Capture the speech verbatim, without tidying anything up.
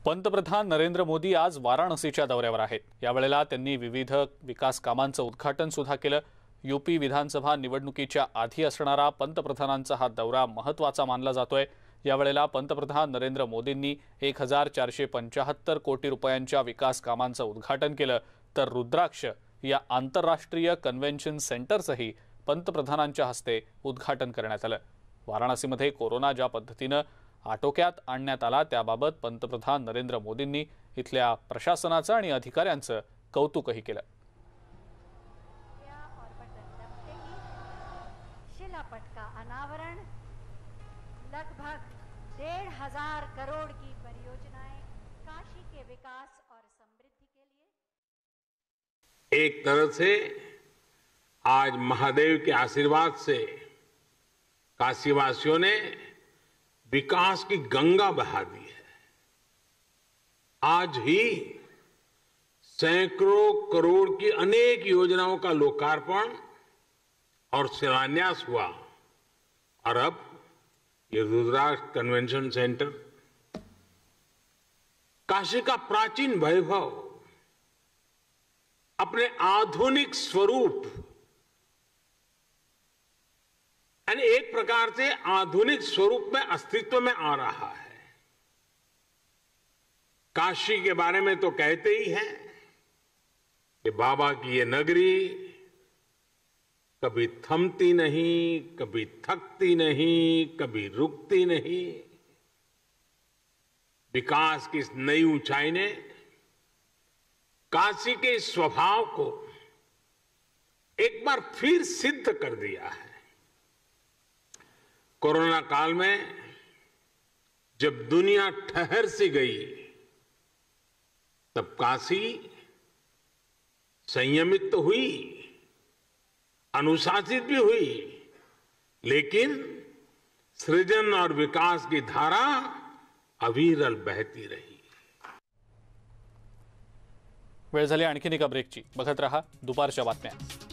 पंतप्रधान नरेंद्र मोदी आज वाराणसीच्या दौऱ्यावर आहेत। यावेळेला त्यांनी विविध विकास कामांचं उद्घाटन सुद्धा केलं। यूपी विधानसभा निवडणुकीच्या आधी असणारा पंतप्रधानांचा हा दौरा महत्त्वाचा मानला जातोय। यावेळेला पंतप्रधान नरेंद्र मोदींनी एक हजार चारशे पंचाहत्तर कोटी रुपयांच्या विकास कामांचं उद्घाटन केलं, तर रुद्राक्ष या आंतरराष्ट्रीय कन्व्हेन्शन सेंटरचंही पंतप्रधानांच्या हस्ते उद्घाटन करण्यात आलं। वाराणसीमध्ये कोरोना ज्या पद्धतीने आटोक्यात आणण्यात आला त्याबाबत पंतप्रधान नरेंद्र मोदींनी इथल्या प्रशासनाचं आणि अधिकाऱ्यांचं कौतुकही केलं। शिलापट का अनावरण, लगभग डेढ़ हजार करोड़ की परियोजनाएं काशी के विकास और समृद्धि के लिए। एक तरह से आज महादेव के आशीर्वाद से काशीवासियों ने विकास की गंगा बहा दी है। आज ही सैकड़ों करोड़ की अनेक योजनाओं का लोकार्पण और शिलान्यास हुआ और अब ये रुद्राक्ष कन्वेंशन सेंटर, काशी का प्राचीन वैभव अपने आधुनिक स्वरूप यानी एक प्रकार से आधुनिक स्वरूप में अस्तित्व में आ रहा है। काशी के बारे में तो कहते ही हैं कि बाबा की ये नगरी कभी थमती नहीं, कभी थकती नहीं, कभी रुकती नहीं। विकास की इस नई ऊंचाई ने काशी के स्वभाव को एक बार फिर सिद्ध कर दिया है। कोरोना काल में जब दुनिया ठहर सी गई, तब काशी संयमित तो हुई, अनुशासित भी हुई, लेकिन सृजन और विकास की धारा अविरल बहती रही। वेळ झाली आणखीन एका ब्रेकची। बघत रहा दुपारच्या बातम्या।